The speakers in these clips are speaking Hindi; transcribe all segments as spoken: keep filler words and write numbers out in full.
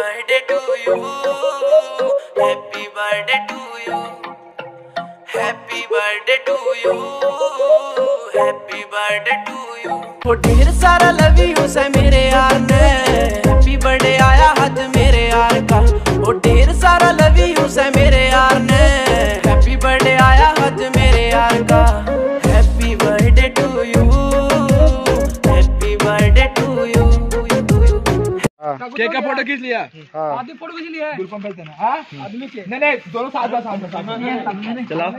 Birthday to you, happy birthday to you, happy birthday to you, happy birthday to you. वो ढेर सारा लव यू से मेरे यार ने, हैप्पी बर्थडे आया हाथ मेरे यार का। वो ढेर सारा लव यू से मेरे यार ने, हैप्पी बर्थडे आया हाथ मेरे यार का। Happy birthday to you, happy birthday to you. Cake का फोटो खींच लिया? हाँ। आदमी फोटो खींच लिया है? ग्रुप में भेजते ना। हाँ? आदमी के? नहीं नहीं, दोनों साथ साथ साथ साथ। चलाओ।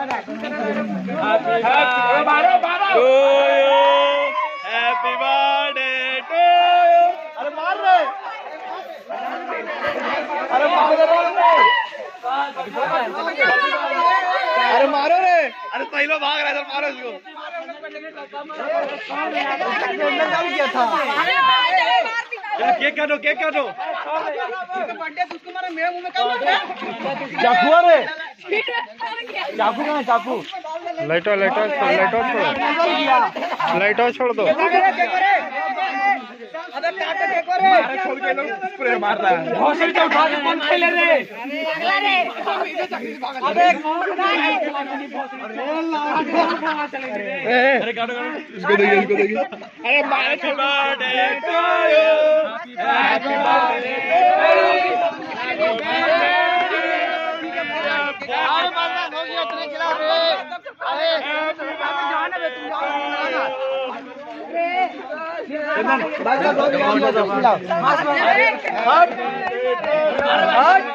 बारो बारो। Happy birthday to you. अरे मार रहे। अरे मार रहे। अरे मारो रे। अरे सही लो भाग रहा है, मारो इसको। क्या था? केक काटो, केक काटो। चाकू रे, चाकू कहाँ है? चाकू लाइटो लाइटो लाइटो छोड़ो, लाइटो छोड़ दो। छोड़ के लोग स्प्रे मार रहा है। हौसले से उठा के कौन खेले रे? अरे काटो काटो, इसको देखिए, इसको देखिए। अरे मार के birthday to you, happy birthday. अरे मारना हो गया, इतने खिला रे। अरे जाने बे, तुम जाओ। चंदन बाइक का दो खिलाओ। हट हट।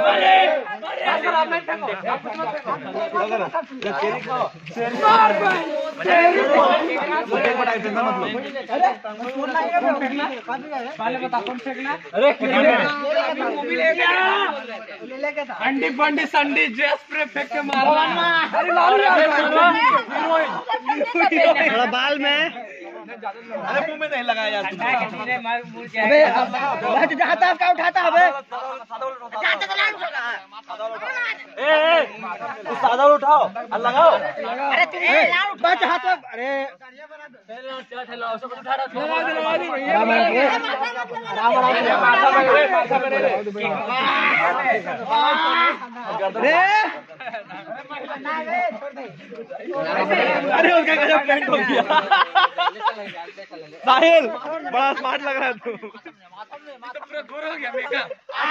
अंडी पंडी संडी ड्रेस पे फेंक के मारना। थोड़ा बाल में, अरे मुंह में नहीं लगाया यार। अबे जाता का उठाता है? ए ए तू सादा उठाओ और लगाओ। अरे तू बच हाथ में। अरे चला चला उसको उठा रहा था। राम राम रे। अरे उसका गजब पेंट हो गया। साहिल बड़ा स्मार्ट लग रहा है तू। पूरा गोरा हो गया मेकअप।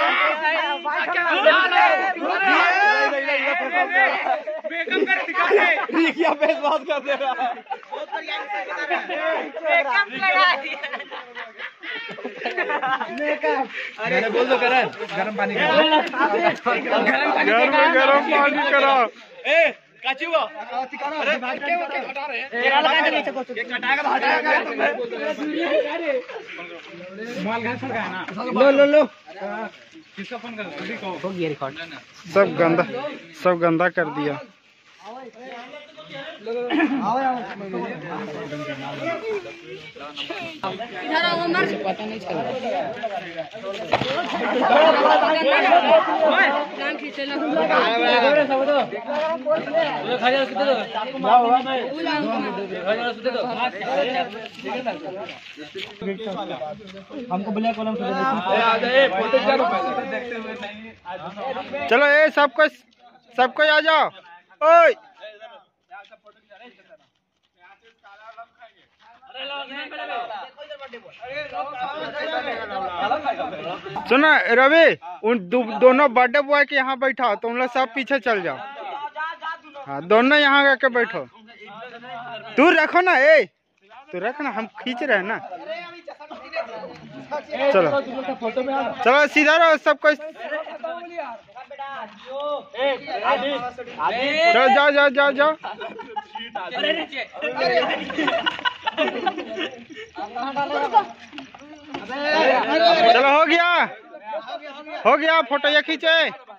मेकअप कर दिखा दे। रिकिया फेस बात कर दे रहा है। मेकअप लगा दिया। मेकअप। अरे बोल दो करण, गरम पानी करो। गरम पानी गरम पानी करो। ए काची वो? अरे के वो के हटा रहे हैं। तेरा लगा के नीचे को। ये कटाएगा तो हटाएगा। मोबाइल घर छोड़ गया ना। लो लो लो। किसका फोन कर? खुद को हो गया रिकॉर्ड। सब गंदा, सब गंदा कर दिया। इधर आओ मर, पता नहीं चल रहा। नाम खींचे लो। खा जा उसको दे दो। जाओ भाई। खा जा उसको दे दो। हमको ब्लैक कॉलम से दे। ए फोटो क्या लो पहले देखते हुए नहीं। चलो ए सबको सबको आ जाओ। ओए सुनो रवि, उन दो, दोनों बर्थडे बॉय के यहाँ बैठा, तुम लोग सब पीछे चल जाओ। हाँ दोनों यहाँ आके बैठो। तू रखो ना, ए तू रख ना, हम खींच रहे हैं ना। चलो चलो सीधा रहो सबको। चलो जाओ जाओ जाओ जाओ। चलो हो गया, हो गया फोटो ये खींचे।